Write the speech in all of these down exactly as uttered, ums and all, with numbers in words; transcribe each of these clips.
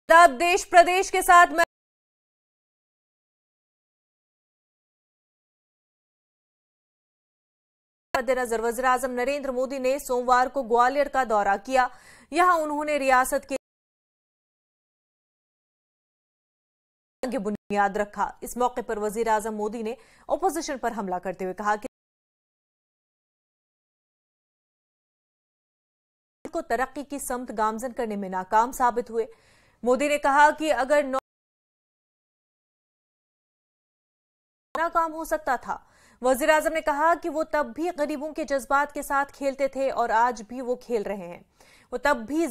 अब देश प्रदेश के साथ मैं मद्देनजर वज़ीर आज़म नरेंद्र मोदी ने सोमवार को ग्वालियर का दौरा किया। यहां उन्होंने रियासत के की बुनियाद रखा। इस मौके पर वज़ीर आज़म मोदी ने ओपोजिशन पर हमला करते हुए कहा कि को तरक्की की समत गामजन करने में नाकाम साबित हुए। मोदी ने कहा कि अगर नाकाम हो सकता था। वज़ीर आज़म ने कहा कि वो तब भी गरीबों के जज्बात के साथ खेलते थे और आज भी वो खेल रहे हैं। वो तब भी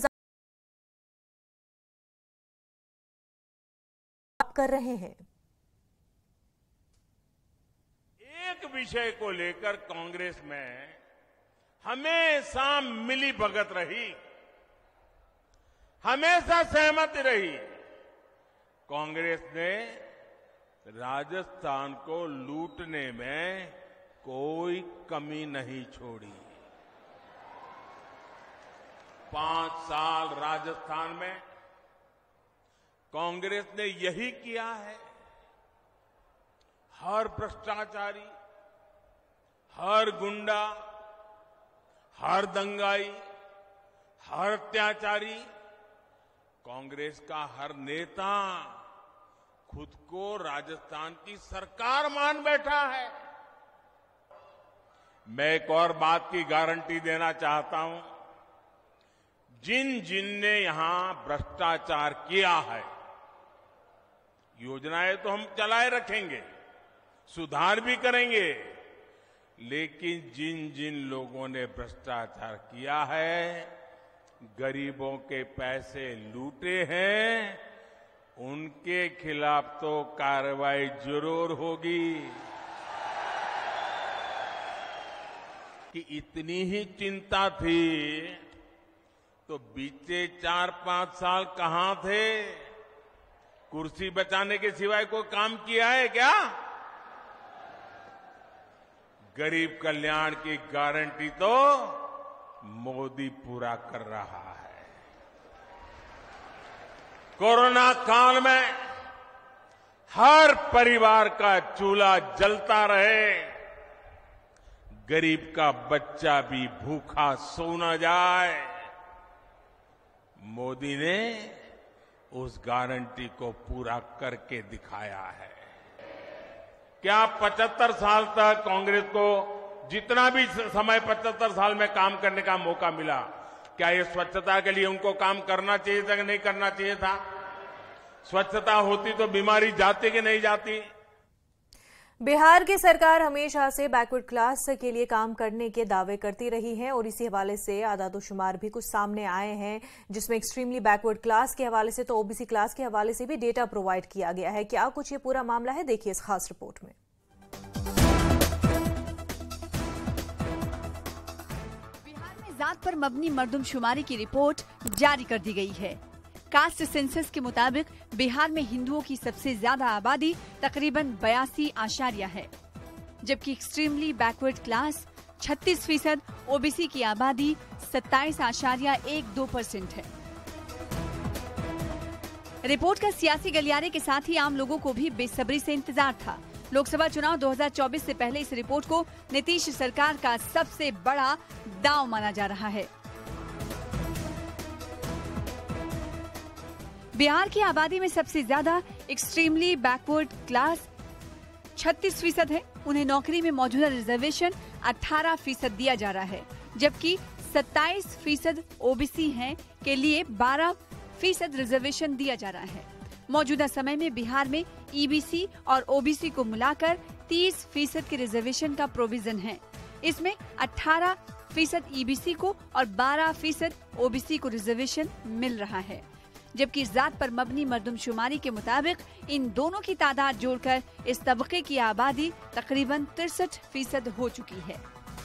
कर रहे हैं। एक विषय को लेकर कांग्रेस में हमेशा मिली भगत रही, हमेशा सहमति रही। कांग्रेस ने राजस्थान को लूटने में कोई कमी नहीं छोड़ी। पांच साल राजस्थान में कांग्रेस ने यही किया है। हर भ्रष्टाचारी, हर गुंडा, हर दंगाई, हर अत्याचारी, कांग्रेस का हर नेता खुद को राजस्थान की सरकार मान बैठा है। मैं एक और बात की गारंटी देना चाहता हूं। जिन जिन ने यहां भ्रष्टाचार किया है, योजनाएं तो हम चलाए रखेंगे, सुधार भी करेंगे, लेकिन जिन जिन लोगों ने भ्रष्टाचार किया है, गरीबों के पैसे लूटे हैं, उनके खिलाफ तो कार्रवाई जरूर होगी। कि इतनी ही चिंता थी तो बीते चार पांच साल कहां थे? कुर्सी बचाने के सिवाय कोई काम किया है क्या? गरीब कल्याण की गारंटी तो मोदी पूरा कर रहा है। कोरोना काल में हर परिवार का चूल्हा जलता रहे, गरीब का बच्चा भी भूखा सो न जाए, मोदी ने उस गारंटी को पूरा करके दिखाया है। क्या पचहत्तर साल तक कांग्रेस को जितना भी समय पचहत्तर साल में काम करने का मौका मिला, क्या ये स्वच्छता के लिए उनको काम करना चाहिए था कि नहीं करना चाहिए था? स्वच्छता होती तो बीमारी जाती कि नहीं जाती? बिहार की सरकार हमेशा से बैकवर्ड क्लास के लिए काम करने के दावे करती रही है और इसी हवाले से आदादोशुमार भी कुछ सामने आए हैं, जिसमें एक्सट्रीमली बैकवर्ड क्लास के हवाले से तो ओबीसी क्लास के हवाले से भी डेटा प्रोवाइड किया गया है। क्या कुछ ये पूरा मामला है, देखिए इस खास रिपोर्ट में। बिहार में जात पर मबनी मर्दमशुमारी की रिपोर्ट जारी कर दी गई है। कास्ट सेंसस के मुताबिक बिहार में हिंदुओं की सबसे ज्यादा आबादी तकरीबन बयासी आशारिया है, जबकि एक्सट्रीमली बैकवर्ड क्लास छत्तीस फीसद, ओबीसी की आबादी सत्ताईस आशारिया एक दो परसेंट है। रिपोर्ट का सियासी गलियारे के साथ ही आम लोगों को भी बेसब्री से इंतजार था। लोकसभा चुनाव दो हज़ार चौबीस से पहले इस रिपोर्ट को नीतीश सरकार का सबसे बड़ा दांव माना जा रहा है। बिहार की आबादी में सबसे ज्यादा एक्सट्रीमली बैकवर्ड क्लास छत्तीस फीसद है। उन्हें नौकरी में मौजूदा रिजर्वेशन अठारह फीसद दिया जा रहा है, जबकि सत्ताईस फीसद ओबीसी हैं के लिए बारह फीसद रिजर्वेशन दिया जा रहा है। मौजूदा समय में बिहार में ईबीसी और ओबीसी को मिलाकर तीस फीसद के रिजर्वेशन का प्रोविजन है। इसमें अठारह फीसद ईबीसी को और बारह फीसद ओबीसी को रिजर्वेशन मिल रहा है, जबकि जात पर मबनी मर्दमशुमारी के मुताबिक इन दोनों की तादाद जोड़कर इस तबके की आबादी तकरीबन तिरसठ फीसद हो चुकी है।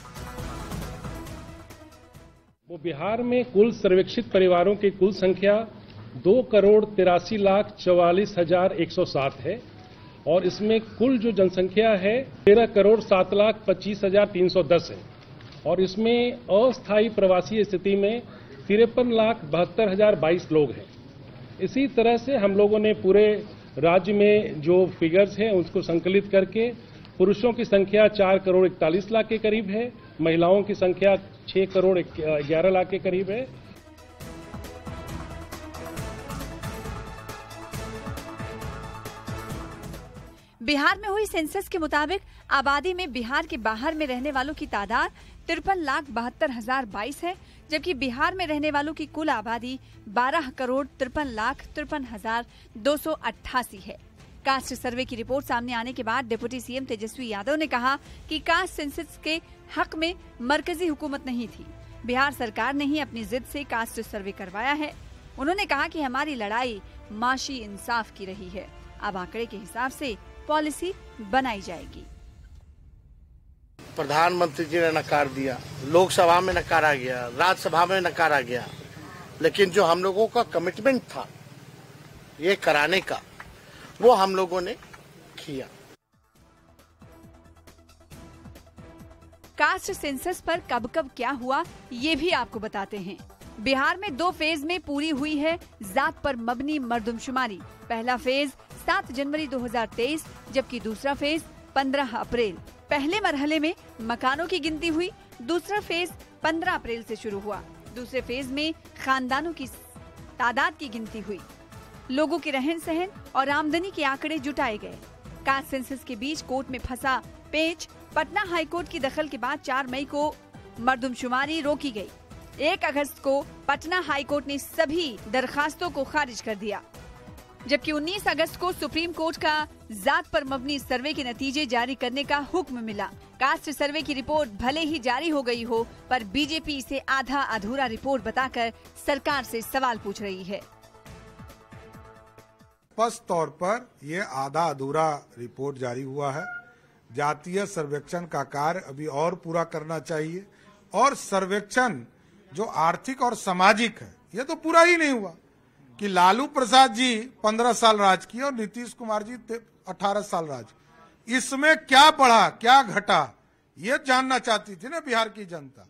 वो बिहार में कुल सर्वेक्षित परिवारों की कुल संख्या दो करोड़ तिरासी लाख चौवालीस हजार एक सौ सात है और इसमें कुल जो जनसंख्या है तेरह करोड़ सात लाख पच्चीस हजार तीन सौ दस है और इसमें अस्थायी प्रवासी स्थिति में तिरपन लाख बहत्तर हजार बाईस लोग हैं। इसी तरह से हम लोगों ने पूरे राज्य में जो फिगर्स हैं उसको संकलित करके पुरुषों की संख्या चार करोड़ इकतालीस लाख के करीब है, महिलाओं की संख्या छह करोड़ ग्यारह लाख के करीब है। बिहार में हुई सेंसस के मुताबिक आबादी में बिहार के बाहर में रहने वालों की तादाद तिरपन लाख बहत्तर हजार बाईस है, जबकि बिहार में रहने वालों की कुल आबादी बारह करोड़ तिरपन लाख तिरपन हजार दो सौ अट्ठासी है। कास्ट सर्वे की रिपोर्ट सामने आने के बाद डिप्टी सीएम तेजस्वी यादव ने कहा कि कास्ट सेंसस के हक में मरकजी हुकूमत नहीं थी, बिहार सरकार ने ही अपनी जिद से कास्ट सर्वे करवाया है। उन्होंने कहा कि हमारी लड़ाई माशी इंसाफ की रही है, अब आंकड़े के हिसाब से पॉलिसी बनाई जाएगी। प्रधानमंत्री जी ने नकार दिया, लोकसभा में नकारा गया, राज्यसभा में नकारा गया, लेकिन जो हम लोगों का कमिटमेंट था ये कराने का, वो हम लोगों ने किया। कास्ट सेंसस पर कब कब क्या हुआ ये भी आपको बताते हैं। बिहार में दो फेज में पूरी हुई है जात पर मबनी मर्दमशुमारी। पहला फेज सात जनवरी दो हज़ार तेईस, जबकि दूसरा फेज पंद्रह अप्रैल। पहले मरहले में मकानों की गिनती हुई, दूसरा फेज पंद्रह अप्रैल से शुरू हुआ। दूसरे फेज में खानदानों की तादाद की गिनती हुई, लोगों के रहन सहन और आमदनी के आंकड़े जुटाए गए। कास्ट सेंसस के बीच कोर्ट में फंसा पेच। पटना हाईकोर्ट की दखल के बाद चार मई को मर्दमशुमारी रोकी गई। एक अगस्त को पटना हाईकोर्ट ने सभी दरखास्तों को खारिज कर दिया, जबकि उन्नीस अगस्त को सुप्रीम कोर्ट का जात पर मबनी सर्वे के नतीजे जारी करने का हुक्म मिला। कास्ट सर्वे की रिपोर्ट भले ही जारी हो गई हो, पर बीजेपी इसे आधा अधूरा रिपोर्ट बताकर सरकार से सवाल पूछ रही है। स्पष्ट तौर पर यह आधा अधूरा रिपोर्ट जारी हुआ है। जातीय सर्वेक्षण का कार्य अभी और पूरा करना चाहिए, और सर्वेक्षण जो आर्थिक और सामाजिक है ये तो पूरा ही नहीं हुआ कि लालू प्रसाद जी पंद्रह साल राज किए और नीतीश कुमार जी अठारह साल राज, इसमें क्या बढ़ा क्या घटा ये जानना चाहती थी ना बिहार की जनता।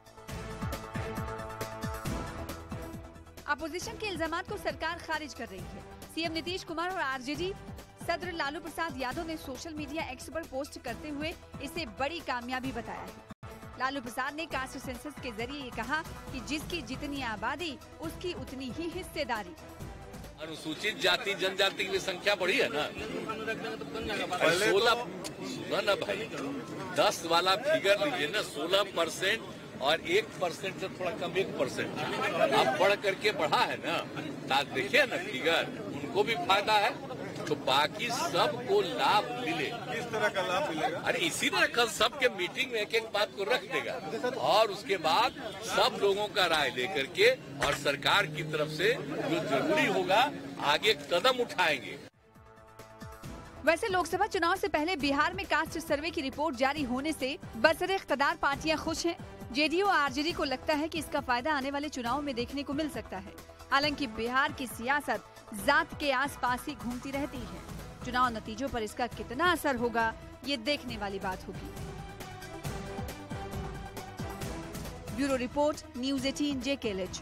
अपोजिशन के इल्जामात को सरकार खारिज कर रही है। सीएम नीतीश कुमार और आरजेडी सदर लालू प्रसाद यादव ने सोशल मीडिया एक्स पर पोस्ट करते हुए इसे बड़ी कामयाबी बताया है। लालू प्रसाद ने कास्ट सेंसस के जरिए ये कहा कि जिसकी जितनी आबादी उसकी उतनी ही हिस्सेदारी। अनुसूचित जाति जनजाति की संख्या बढ़ी है ना, सोलह ना भाई दस वाला फिगर लीजिए ना, सोलह परसेंट और एक परसेंट से थोड़ा कम एक परसेंट अब बढ़ करके बढ़ा है ना। देखिए ना फिगर, उनको भी फायदा है तो बाकी सबको लाभ मिले। किस तरह का लाभ मिलेगा? अरे इसी तरह कल सबके मीटिंग में एक एक बात को रख देगा और उसके बाद सब लोगों का राय लेकर के और सरकार की तरफ से जो जरूरी होगा आगे कदम उठाएंगे। वैसे लोकसभा चुनाव से पहले बिहार में कास्ट सर्वे की रिपोर्ट जारी होने से बरसरे इख्तियार पार्टियां खुश हैं। जेडीयू और आरजेडी को लगता है कि इसका फायदा आने वाले चुनाव में देखने को मिल सकता है। हालांकि बिहार की सियासत जात के आसपास ही घूमती रहती है। चुनाव नतीजों पर इसका कितना असर होगा ये देखने वाली बात होगी। ब्यूरो रिपोर्ट, न्यूज़ अठारह जेकेएलएच।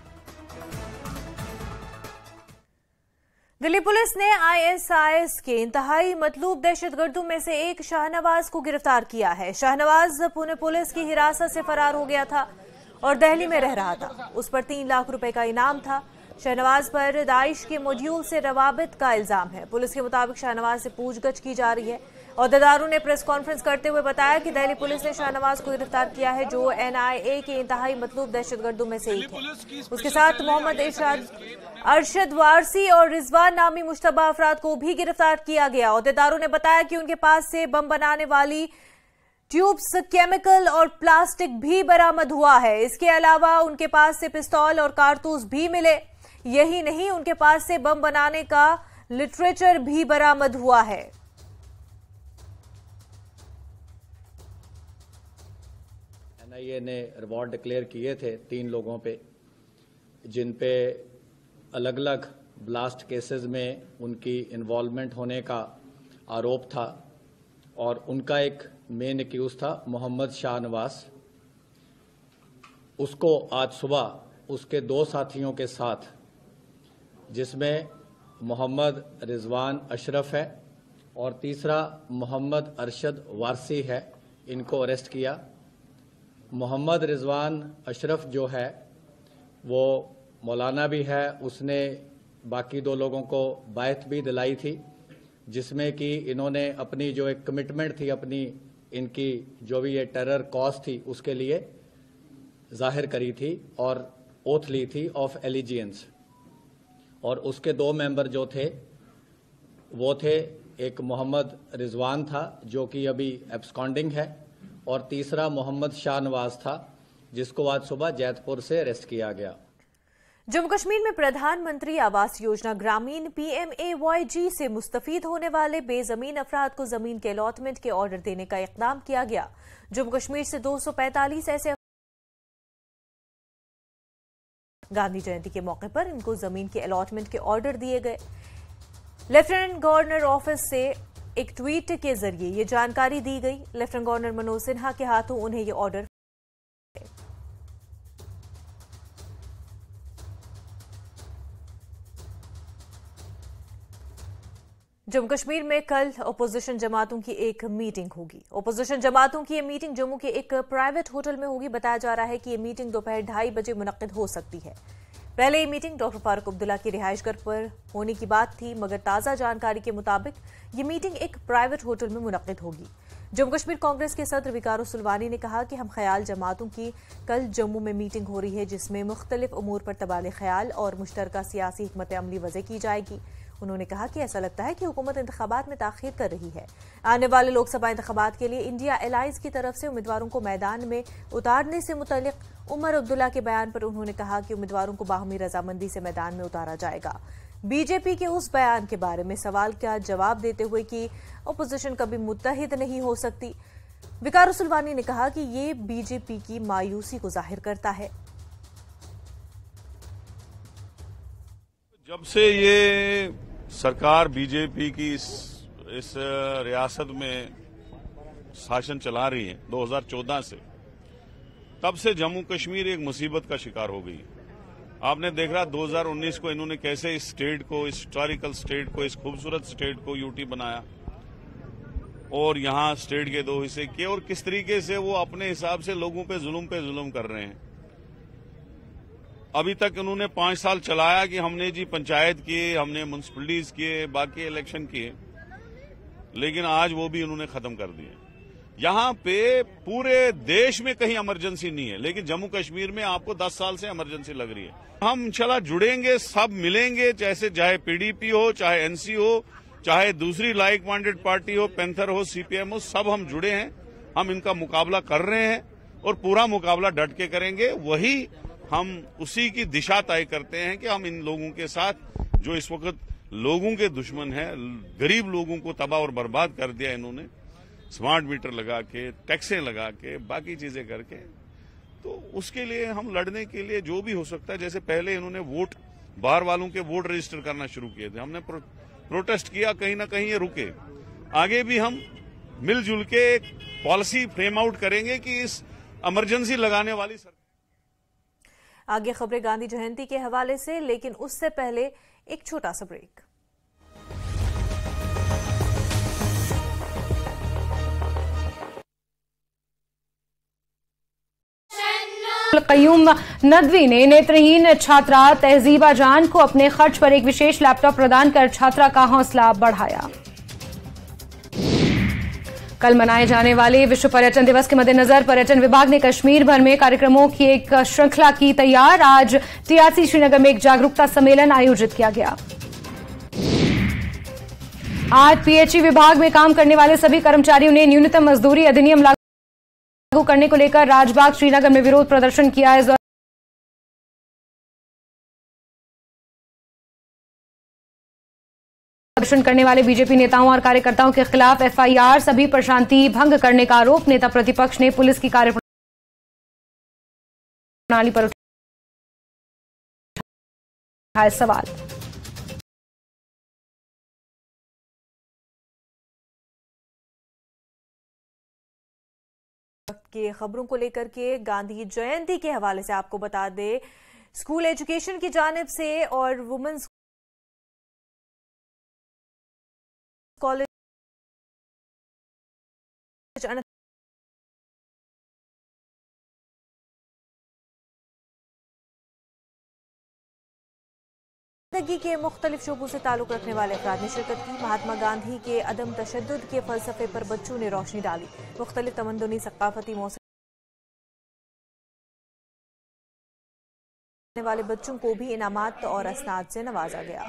दिल्ली पुलिस ने आईएसआईएस के इंतहाई मतलूब दहशतगर्दों में से एक शाहनवाज को गिरफ्तार किया है। शाहनवाज पुणे पुलिस की हिरासत से फरार हो गया था और दिल्ली में रह रहा था। उस पर तीन लाख रुपए का इनाम था। शाहनवाज पर दाइश के मॉड्यूल से रवाबित का इल्जाम है। पुलिस के मुताबिक शाहनवाज से पूछगछ की जा रही है। अहदेदारों ने प्रेस कॉन्फ्रेंस करते हुए बताया कि दिल्ली पुलिस ने शाहनवाज को गिरफ्तार किया है, जो एनआईए के इंतहाई मतलूब दहशतगर्दों में से एक है। उसके साथ मोहम्मद इरशाद, अरशद वारसी और रिजवान नामी मुश्तबा अफराद को भी गिरफ्तार किया गया। अहदेदारों ने बताया कि उनके पास से बम बनाने वाली ट्यूब्स, केमिकल और प्लास्टिक भी बरामद हुआ है। इसके अलावा उनके पास से पिस्तौल और कारतूस भी मिले। यही नहीं, उनके पास से बम बनाने का लिटरेचर भी बरामद हुआ है। एनआईए ने रिवॉर्ड डिक्लेयर किए थे तीन लोगों पे, जिन पे अलग अलग ब्लास्ट केसेस में उनकी इन्वॉल्वमेंट होने का आरोप था, और उनका एक मेन एक्यूज था मोहम्मद शाहनवाज। उसको आज सुबह उसके दो साथियों के साथ जिसमें मोहम्मद रिजवान अशरफ है और तीसरा मोहम्मद अरशद वारसी है। इनको अरेस्ट किया। मोहम्मद रिजवान अशरफ जो है वो मौलाना भी है, उसने बाकी दो लोगों को बायत भी दिलाई थी, जिसमें कि इन्होंने अपनी जो एक कमिटमेंट थी, अपनी इनकी जो भी ये टेरर कॉज थी उसके लिए जाहिर करी थी और ओथ ली थी ऑफ एलिजियंस। और उसके दो मेंबर जो थे वो थे, एक मोहम्मद रिजवान था जो कि अभी एब्सकॉन्डिंग है, और तीसरा मोहम्मद शाहनवाज था जिसको आज सुबह जैतपुर से अरेस्ट किया गया। जम्मू कश्मीर में प्रधानमंत्री आवास योजना ग्रामीण पीएमएवाईजी से मुस्तफीद होने वाले बेजमीन अफराद को जमीन के अलॉटमेंट के ऑर्डर देने का इकदाम किया गया। जम्मू कश्मीर से दो सौ पैंतालीस ऐसे गांधी जयंती के मौके पर इनको जमीन के अलॉटमेंट के ऑर्डर दिए गए। लेफ्टिनेंट गवर्नर ऑफिस से एक ट्वीट के जरिए ये जानकारी दी गई। लेफ्टिनेंट गवर्नर मनोज सिन्हा के हाथों उन्हें ये ऑर्डर। जम्मू कश्मीर में कल ओपोजिशन जमातों की एक मीटिंग होगी। ओपोजिशन जमातों की ये मीटिंग जम्मू के एक प्राइवेट होटल में होगी। बताया जा रहा है कि ये मीटिंग दोपहर ढाई बजे मुनक्किद हो सकती है। पहले ये मीटिंग डॉक्टर फारूक अब्दुल्ला की रिहाइशगाह पर होने की बात थी, मगर ताज़ा जानकारी के मुताबिक ये मीटिंग एक प्राइवेट होटल में मुनक्किद होगी। जम्मू कश्मीर कांग्रेस के सदर विकारुस सुलवानी ने कहा कि हम ख्याल जमातों की कल जम्मू में मीटिंग हो रही है, जिसमें मुख्तलिफ उमूर पर तबादले ख्याल और मुश्तरका सियासी हिकमत अमली वज़े की जाएगी। उन्होंने कहा कि ऐसा लगता है कि हुकूमत इंतखाबात में ताखीर कर रही है। आने वाले लोकसभा इंतखाबात के लिए इंडिया एलायंस की तरफ से उम्मीदवारों को मैदान में उतारने से मुतल्लिक उमर अब्दुल्ला के बयान पर उन्होंने कहा कि उम्मीदवारों को बाहमी रजामंदी से मैदान में उतारा जाएगा। बीजेपी के उस बयान के बारे में सवाल का जवाब देते हुए कि अपोजिशन कभी मुत्तहिद नहीं हो सकती, विकारुस सुलवानी ने कहा कि ये बीजेपी की मायूसी को जाहिर करता है। जब से ये सरकार बीजेपी की इस, इस रियासत में शासन चला रही है दो हज़ार चौदह से, तब से जम्मू कश्मीर एक मुसीबत का शिकार हो गई। आपने देखा दो हज़ार उन्नीस को इन्होंने कैसे इस स्टेट को, इस हिस्टोरिकल स्टेट को, इस खूबसूरत स्टेट को यूटी बनाया और यहां स्टेट के दो हिस्से किए, और किस तरीके से वो अपने हिसाब से लोगों पे जुल्म पे जुल्म कर रहे हैं। अभी तक उन्होंने पांच साल चलाया कि हमने जी पंचायत किए, हमने म्यूनिसिपैलिटीज किए, बाकी इलेक्शन किए, लेकिन आज वो भी उन्होंने खत्म कर दिए। यहां पे पूरे देश में कहीं इमरजेंसी नहीं है, लेकिन जम्मू कश्मीर में आपको दस साल से इमरजेंसी लग रही है। हम इंशाल्लाह जुड़ेंगे, सब मिलेंगे, जैसे चाहे पीडीपी हो, चाहे एनसी हो, चाहे दूसरी लाइक माइंडेड पार्टी हो, पैंथर हो, सीपीएम हो, सब हम जुड़े हैं। हम इनका मुकाबला कर रहे हैं और पूरा मुकाबला डट के करेंगे। वही हम उसी की दिशा तय करते हैं कि हम इन लोगों के साथ, जो इस वक्त लोगों के दुश्मन है, गरीब लोगों को तबाह और बर्बाद कर दिया इन्होंने, स्मार्ट मीटर लगा के, टैक्सें लगा के, बाकी चीजें करके, तो उसके लिए हम लड़ने के लिए जो भी हो सकता है। जैसे पहले इन्होंने वोट, बाहर वालों के वोट रजिस्टर करना शुरू किए थे, हमने प्रो, प्रोटेस्ट किया, कहीं ना कहीं ये रुके। आगे भी हम मिलजुल के एक पॉलिसी फ्रेम आउट करेंगे कि इस इमरजेंसी लगाने वाली सरकार। आगे खबरें गांधी जयंती के हवाले से, लेकिन उससे पहले एक छोटा सा ब्रेक। कयूम नदवी ने नेत्रहीन छात्रा तहजीबा जान को अपने खर्च पर एक विशेष लैपटॉप प्रदान कर छात्रा का हौसला बढ़ाया। कल मनाए जाने वाले विश्व पर्यटन दिवस के मद्देनजर पर्यटन विभाग ने कश्मीर भर में कार्यक्रमों की एक श्रृंखला की तैयार। आज टीआरसी श्रीनगर में एक जागरूकता सम्मेलन आयोजित किया गया। आज पीएचई विभाग में काम करने वाले सभी कर्मचारियों ने न्यूनतम मजदूरी अधिनियम लागू करने को लेकर राजबाग श्रीनगर में विरोध प्रदर्शन किया। इस प्रदर्शन करने वाले बीजेपी नेताओं और कार्यकर्ताओं के खिलाफ एफआईआर, सभी पर शांति भंग करने का आरोप। नेता प्रतिपक्ष ने पुलिस की कार्यप्रणाली पर उठाए सवाल। के खबरों को लेकर के गांधी जयंती के हवाले से आपको बता दें, स्कूल एजुकेशन की जानिब से और वुमेन्स बीच जिंदगी के मुख्तलिफ शोबों से ताल्लुक रखने वाले अफराद ने शिरकत की। महात्मा गांधी के अदम तशद्दुद के फलसफे पर बच्चों ने रोशनी डाली। मुख्तलिफ तमद्दुनी सकाफती मौसम वाले बच्चों को भी इनामात और असनाद से नवाजा गया।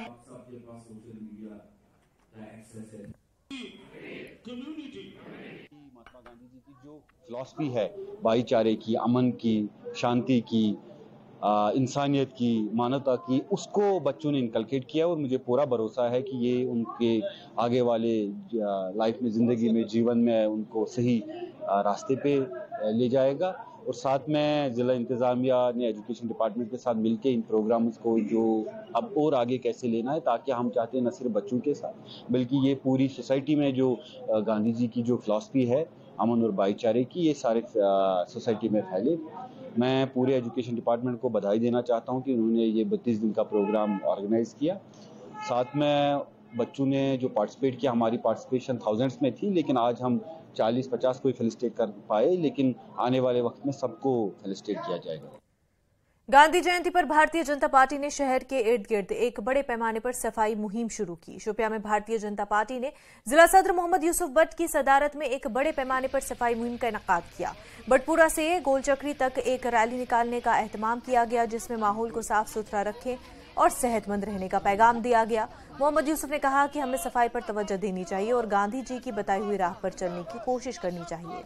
महात्मा गांधी जी की जो फिलॉसफी है भाईचारे की, अमन की, शांति की, इंसानियत की, मानवता की, उसको बच्चों ने इनकलकेट किया और मुझे पूरा भरोसा है कि ये उनके आगे वाले लाइफ में, ज़िंदगी में, जीवन में उनको सही रास्ते पे ले जाएगा। और साथ में ज़िला इंतज़ामिया ने एजुकेशन डिपार्टमेंट के साथ मिलकर इन प्रोग्राम्स को जो अब और आगे कैसे लेना है, ताकि हम चाहते हैं न सिर्फ बच्चों के साथ बल्कि ये पूरी सोसाइटी में जो गांधी जी की जो फिलॉसफी है अमन और भाईचारे की, ये सारे सोसाइटी में फैले। मैं पूरे एजुकेशन डिपार्टमेंट को बधाई देना चाहता हूं कि उन्होंने ये बत्तीस दिन का प्रोग्राम ऑर्गेनाइज किया। साथ में बच्चों ने जो पार्टिसिपेट किया, हमारी पार्टिसिपेशन थाउजेंड्स में थी, लेकिन आज हम चालीस पचास को ही फेलिसिटेट कर पाए, लेकिन आने वाले वक्त में सबको फेलिसिटेट किया जाएगा। गांधी जयंती पर भारतीय जनता पार्टी ने शहर के इर्द गिर्द एक बड़े पैमाने पर सफाई मुहिम शुरू की। शोपियां में भारतीय जनता पार्टी ने जिला सदर मोहम्मद यूसुफ भट्ट की सदारत में एक बड़े पैमाने पर सफाई मुहिम का इनेकाद किया। बटपुरा से गोलचक्री तक एक रैली निकालने का एहतमाम किया गया, जिसमें माहौल को साफ सुथरा रखें और सेहतमंद रहने का पैगाम दिया गया। मोहम्मद यूसुफ ने कहा कि हमें सफाई पर तवज्जो देनी चाहिए और गांधी जी की बताई हुई राह पर चलने की कोशिश करनी चाहिए।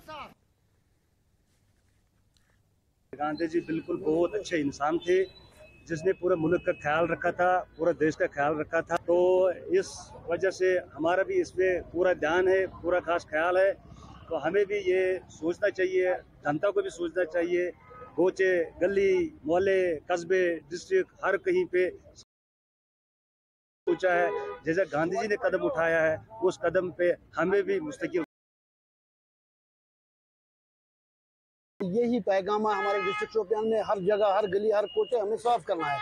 गांधी जी बिल्कुल बहुत अच्छे इंसान थे, जिसने पूरे मुल्क का ख्याल रखा था, पूरा देश का ख्याल रखा था। तो इस वजह से हमारा भी इसमें पूरा ध्यान है, पूरा खास ख्याल है। तो हमें भी ये सोचना चाहिए, जनता को भी सोचना चाहिए, गोचे, गली, मोहल्ले, कस्बे, डिस्ट्रिक्ट, हर कहीं पे सोचा है। जैसे गांधी जी ने कदम उठाया है, उस कदम पे हमें भी मुस्तकिल यही पैगाम है हमारे डिस्ट्रिक्ट शोपियान में, हर जगह, हर गली, हर कोचे हमें साफ करना है।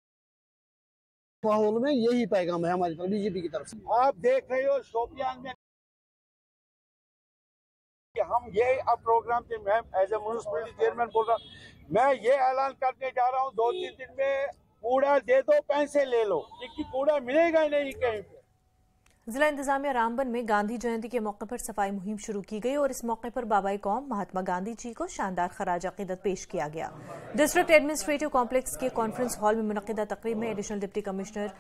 माहौल में यही पैगाम है हमारी तरफ, बीजेपी की तरफ से। आप देख रहे हो शोपियान में कि हम ये अब प्रोग्राम थे, मैं एज ए म्युनिसिपलिटी चेयरमैन बोल रहा हूँ, मैं ये ऐलान करने जा रहा हूँ, दो तीन दिन में कूड़ा दे दो, पैसे ले लो, क्योंकि कूड़ा मिलेगा ही नहीं कहीं पे। जिला इंतजामिया रामबन में गांधी जयंती के मौके पर सफाई मुहिम शुरू की गई और इस मौके पर बाबाई कौम महात्मा गांधी जी को शानदार खराज अकीदत पेश किया गया। डिस्ट्रिक्ट एडमिनिस्ट्रेटिव कॉम्प्लेक्स के कॉन्फ्रेंस हॉल में मुनक्किदा तकरीब में additional deputy commissioner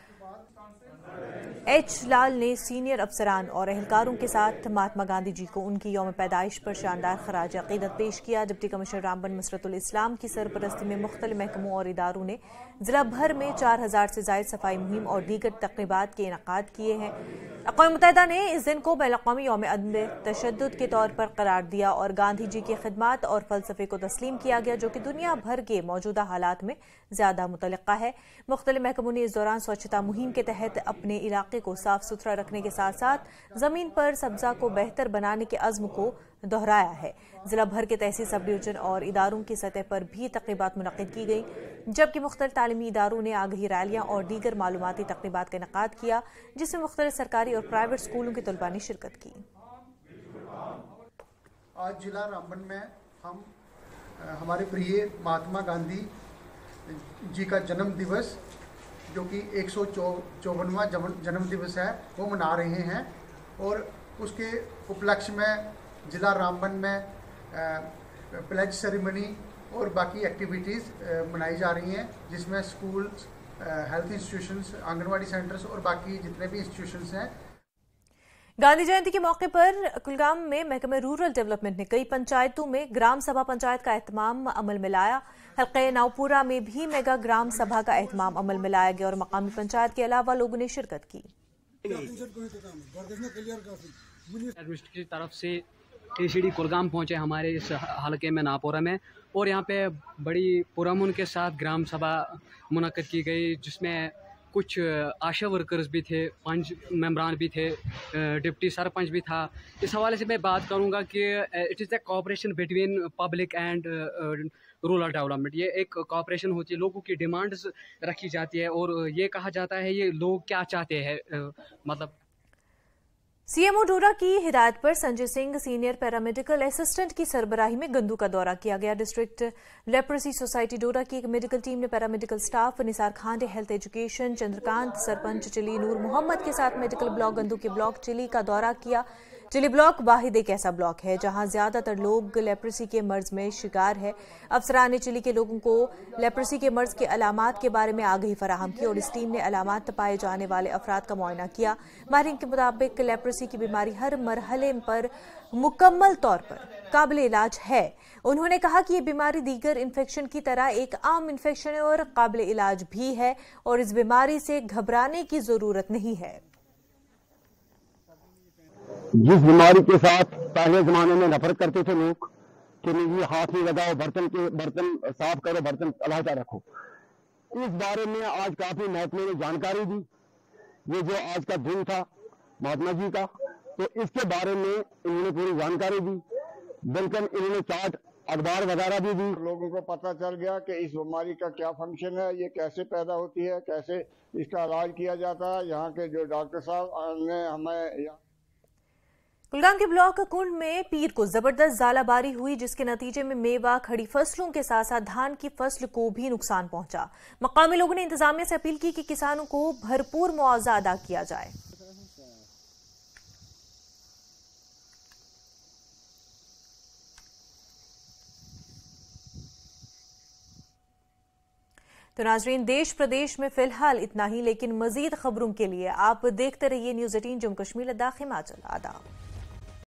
H Lal ने सीनियर अफसरान और एहलकारों के साथ महात्मा गांधी जी को उनकी यौम पैदाइश पर शानदार खराज अकीदत पेश किया। डिप्टी कमिश्नर रामबन मसरतुल इस्लाम की सरपरस्ती में मुख्तलिफ महकमों और इदारों ने जिला भर में चार हजार से जायद सफाई मुहिम और दीगर तकरीबात के इनेकाद किए हैं। अक़वाम मुत्तहिदा ने इस दिन को बैनुल-अक़वामी यौम अदम तशद्दुद के तौर पर करार दिया और गांधी जी की खिदमत और फलसफे को तस्लीम किया गया, जो कि दुनिया भर के मौजूदा हालात में ज्यादा मुतल्लिक़ा है। मुख्तलिफ महकमों ने इस दौरान स्वच्छता मुहिम के तहत अपने इलाके को साफ सुथरा रखने के साथ साथ जमीन पर सब्जा को बेहतर बनाने के अज़्म को दोहराया है। जिला भर के तहसील सब डिवीजन और इदारों की सतह पर भी तकरीबात मुनक़्क़िद की गई, जबकि मुख्तलिफ तालीमी इदारों ने आगही रैलियां और दीगर मालूमाती तकरीबात का इनेकाद किया, जिसमें मुख्तलिफ सरकारी और प्राइवेट स्कूलों के तलबा ने शिरकत की। आज जिला रामबन में हम हमारे प्रिय महात्मा गांधी जी का जन्म दिवस, जो कि एक सौ चौवनवा जन्म दिवस है, वो मना रहे हैं और उसके उपलक्ष्य में जिला रामबन में प्लेज सेरेमनी और बाकी एक्टिविटीज़ मनाई जा रही हैं, जिसमें school, health institutions, anganwadi centres और बाकी जितने भी इंस्टीट्यूशंस हैं। गांधी जयंती के मौके पर कुलगाम में महकमे रूरल डेवलपमेंट ने कई पंचायतों में ग्राम सभा पंचायत का एहतमाम अमल में लाया। हल्के नावपुरा में भी मेगा ग्राम सभा का एहतमाम अमल में लाया गया और मकामी पंचायत के अलावा लोगों ने शिरकत की। एडमिनिस्ट्रेशन की तरफ से टीसीडी कुलगाम पहुंचे हमारे इस हलके में नापोरा में, और यहाँ पे बड़ी पुरअमन के साथ ग्राम सभा मुनक्किद की गई, जिसमें कुछ आशा वर्कर्स भी थे, पंच मेंबरान भी थे, डिप्टी सरपंच भी था। इस हवाले से मैं बात करूँगा कि it is the cooperation between public and rural development. ये एक कोऑपरेशन होती है, लोगों की डिमांड्स रखी जाती है और ये कहा जाता है ये लोग क्या चाहते हैं, मतलब सीएमओ डोडा की हिदायत पर Sanjay Singh senior paramedical assistant की सरबराही में गंदू का दौरा किया गया। डिस्ट्रिक्ट लेप्रेसी सोसाइटी डोडा की एक मेडिकल टीम ने paramedical staff Nisar Khande, health education, Chandrakant, sarpanch Chili Noor Mohammad के साथ मेडिकल ब्लॉक गंदू के ब्लॉक चिली का दौरा किया। चिली ब्लॉक वाहिद एक ऐसा ब्लॉक है जहां ज्यादातर लोग लेप्रेसी के मर्ज में शिकार है। अफसरान ने चिली के लोगों को लेप्रेसी के मर्ज के अलामात के बारे में आगाही फराहम की और इस टीम ने अलामात पाए जाने वाले अफराद का मुआयना किया। माहिरीन के मुताबिक लेप्रेसी की बीमारी हर मरहले पर मुकम्मल तौर पर काबिल इलाज है। उन्होंने कहा कि ये बीमारी दीगर इन्फेक्शन की तरह एक आम इन्फेक्शन है और काबिल इलाज भी है और इस बीमारी से घबराने की जरूरत नहीं है। जिस बीमारी के साथ पहले जमाने में नफरत करते थे लोग कि नहीं हाथ नहीं लगाओ, बर्तन के बर्तन साफ करो, बर्तन अलहदा रखो, इस बारे में आज काफी महकमे ने जानकारी दी। ये जो आज का दिन था महात्मा जी का, तो इसके बारे में इन्होंने पूरी जानकारी दी। बिल्कुल इन्होंने चार्ट अखबार वगैरह भी दी। लोगों को पता चल गया कि इस बीमारी का क्या फंक्शन है, ये कैसे पैदा होती है, कैसे इसका इलाज किया जाता है। यहाँ के जो डॉक्टर साहब ने हमें कुलगाम के ब्लॉक कुंड में पीर को जबरदस्त जालाबारी हुई, जिसके नतीजे में मेवा, खड़ी फसलों के साथ साथ धान की फसल को भी नुकसान पहुंचा। मकामी लोगों ने इंतजामिया से अपील की कि किसानों को भरपूर मुआवजा अदा किया जाए। तो नाजरीन, देश प्रदेश में फिलहाल इतना ही, लेकिन मजीद खबरों के लिए आप देखते रहिए न्यूज़ अठारह जम्मू कश्मीर लद्दाख हिमाचल। आदाब।